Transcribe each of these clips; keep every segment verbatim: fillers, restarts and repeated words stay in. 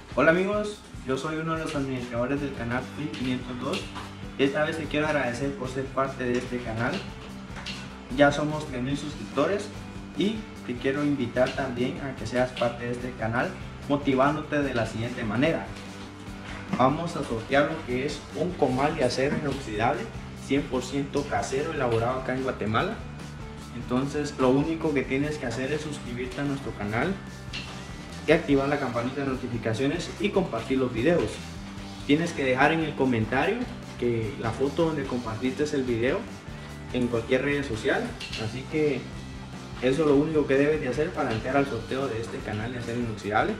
Hola amigos, yo soy uno de los administradores del canal Flip quinientos dos. Esta vez te quiero agradecer por ser parte de este canal. Ya somos tres mil suscriptores y te quiero invitar también a que seas parte de este canal, motivándote de la siguiente manera. Vamos a sortear lo que es un comal de acero inoxidable cien por ciento casero, elaborado acá en Guatemala. Entonces lo único que tienes que hacer es suscribirte a nuestro canal y activar la campanita de notificaciones y compartir los videos. Tienes que dejar en el comentario que la foto donde compartiste el video en cualquier red social, así que eso es lo único que debes de hacer para entrar al sorteo de este canal de acero inoxidable.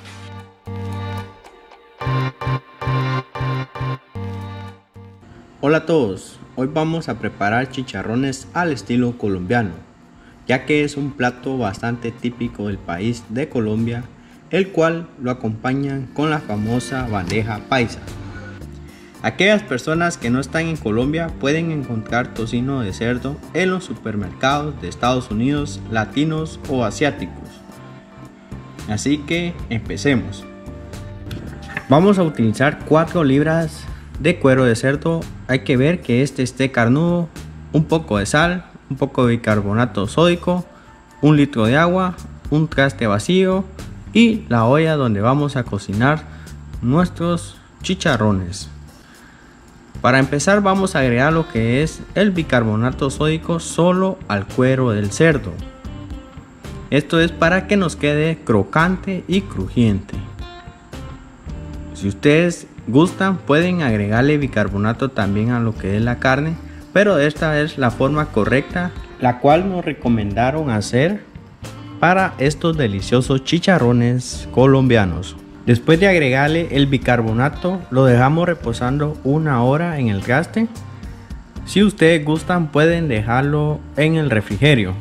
Hola a todos, hoy vamos a preparar chicharrones al estilo colombiano, ya que es un plato bastante típico del país de Colombia, el cual lo acompañan con la famosa bandeja paisa. Aquellas personas que no están en Colombia pueden encontrar tocino de cerdo en los supermercados de Estados Unidos, latinos o asiáticos. Así que empecemos. Vamos a utilizar cuatro libras de cuero de cerdo. Hay que ver que este esté carnudo, un poco de sal, un poco de bicarbonato sódico, un litro de agua, un traste vacío y la olla donde vamos a cocinar nuestros chicharrones. Para empezar vamos a agregar lo que es el bicarbonato sódico solo al cuero del cerdo. Esto es para que nos quede crocante y crujiente. Si ustedes gustan pueden agregarle bicarbonato también a lo que es la carne, pero esta es la forma correcta, la cual nos recomendaron hacer para estos deliciosos chicharrones colombianos. Después de agregarle el bicarbonato, lo dejamos reposando una hora en el traste. Si ustedes gustan pueden dejarlo en el refrigerio.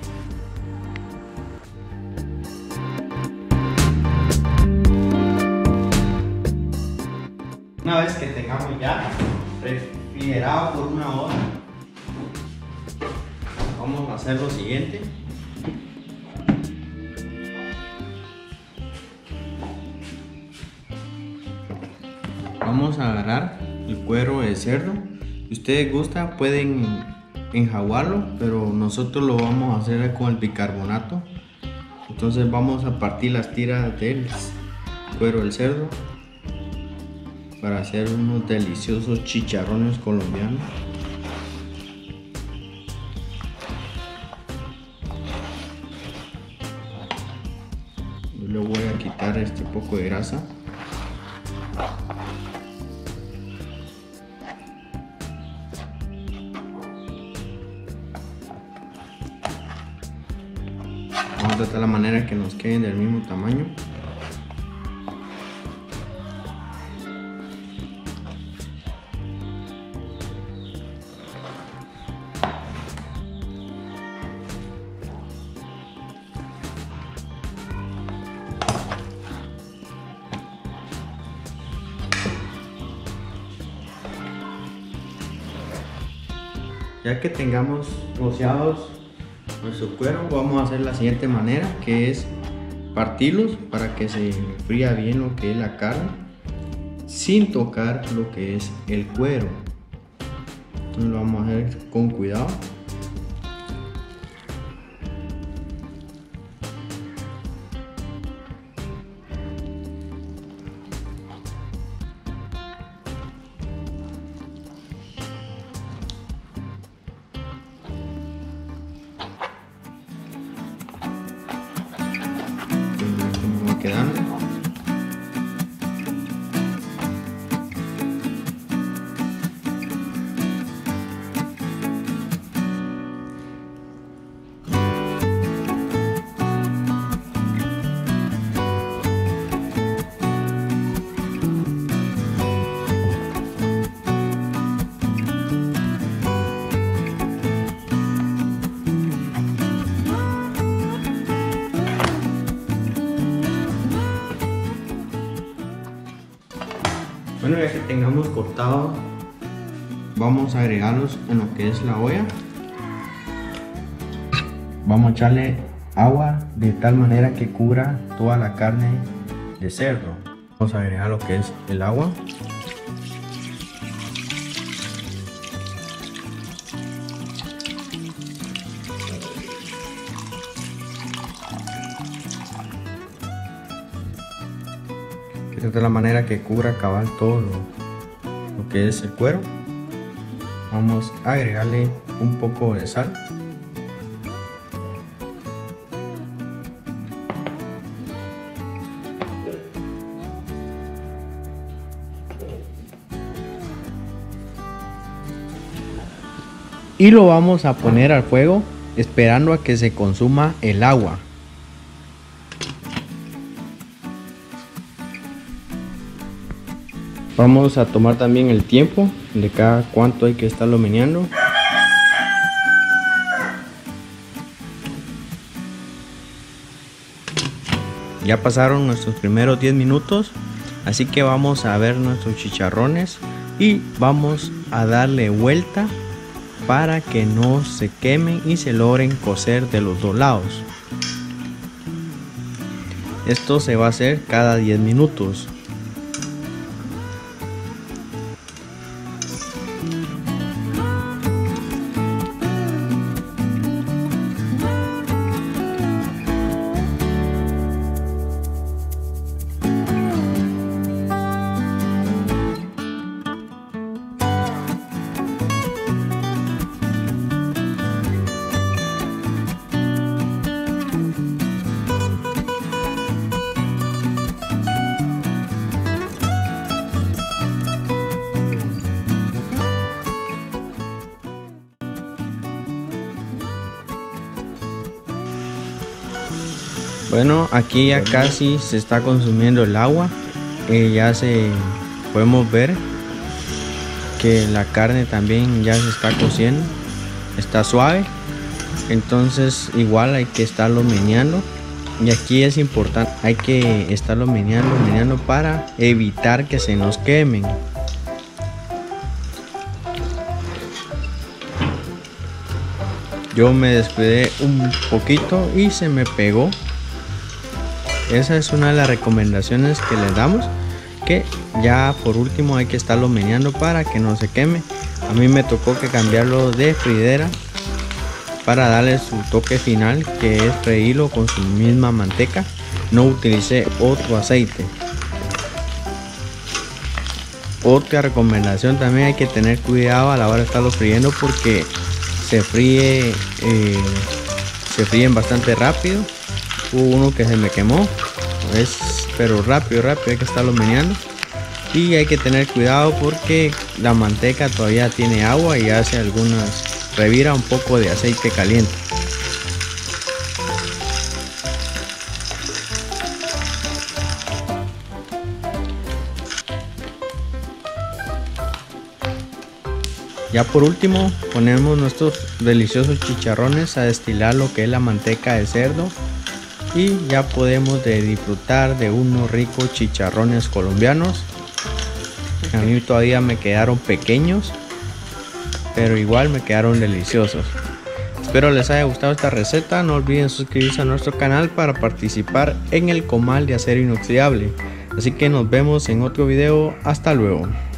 Una vez que tengamos ya refrigerado por una hora, vamos a hacer lo siguiente. Vamos a agarrar el cuero de cerdo. Si ustedes gustan pueden enjaguarlo, pero nosotros lo vamos a hacer con el bicarbonato. Entonces vamos a partir las tiras del cuero del cerdo para hacer unos deliciosos chicharrones colombianos. Yo le voy a quitar este poco de grasa. Vamos a tratar la manera que nos queden del mismo tamaño. Ya que tengamos troceados nuestro cuero, vamos a hacer la siguiente manera, que es partirlos para que se fría bien lo que es la carne sin tocar lo que es el cuero. Entonces lo vamos a hacer con cuidado. Quedando. Bueno, ya que tengamos cortado, vamos a agregarlos en lo que es la olla. Vamos a echarle agua de tal manera que cubra toda la carne de cerdo. Vamos a agregar lo que es el agua. Que es de la manera que cubra cabal todo lo, lo que es el cuero. Vamos a agregarle un poco de sal. Y lo vamos a poner al fuego esperando a que se consuma el agua. Vamos a tomar también el tiempo de cada cuánto hay que estarlo meneando. Ya pasaron nuestros primeros diez minutos, así que vamos a ver nuestros chicharrones y vamos a darle vuelta para que no se quemen y se logren cocer de los dos lados. Esto se va a hacer cada diez minutos. Bueno, aquí ya casi se está consumiendo el agua. Eh, ya se podemos ver que la carne también ya se está cociendo, está suave. Entonces igual hay que estarlo meneando. Y aquí es importante, hay que estarlo meneando, meneando para evitar que se nos quemen. Yo me descuidé un poquito y se me pegó. Esa es una de las recomendaciones que les damos, que ya por último hay que estarlo meneando para que no se queme. A mí me tocó que cambiarlo de freidera para darle su toque final, que es freírlo con su misma manteca. No utilicé otro aceite. Otra recomendación, también hay que tener cuidado a la hora de estarlo friendo porque se fríe eh, se fríen bastante rápido. Hubo uno que se me quemó, es pero rápido rápido hay que estarlo meneando. Y hay que tener cuidado porque la manteca todavía tiene agua y hace algunas, revira un poco de aceite caliente. Ya por último ponemos nuestros deliciosos chicharrones a destilar lo que es la manteca de cerdo. Y ya podemos de disfrutar de unos ricos chicharrones colombianos. A mí todavía me quedaron pequeños, pero igual me quedaron deliciosos. Espero les haya gustado esta receta. No olviden suscribirse a nuestro canal para participar en el comal de acero inoxidable. Así que nos vemos en otro video. Hasta luego.